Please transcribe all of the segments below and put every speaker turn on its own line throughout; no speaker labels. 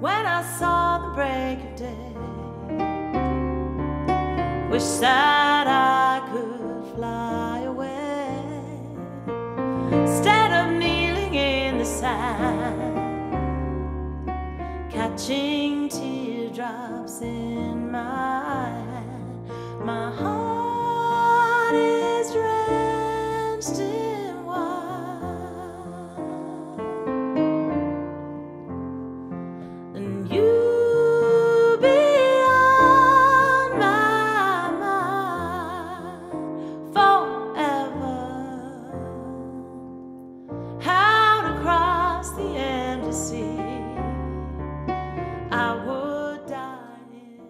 when I saw the break of day. Wish that I could fly away instead of kneeling in the sand, catching teardrops in my hand. My heart is drenched in wine, and you beyond my mind forever. How to cross the endless sea, I would die in.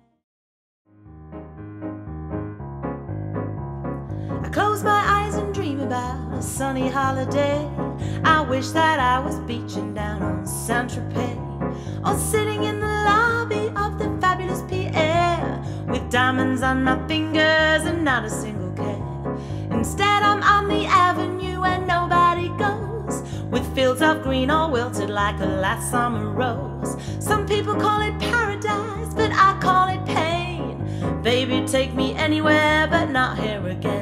I close my eyes and dream about a sunny holiday. I wish that I was beaching down on Saint-Tropez, or sitting in the lobby of the fabulous Pierre, with diamonds on my fingers and not a single care. Instead I'm on the avenue where nobody goes, with fields of green all wilted like a last summer rose. Some people call it paradise, but I call it pain. Baby, take me anywhere but not here again.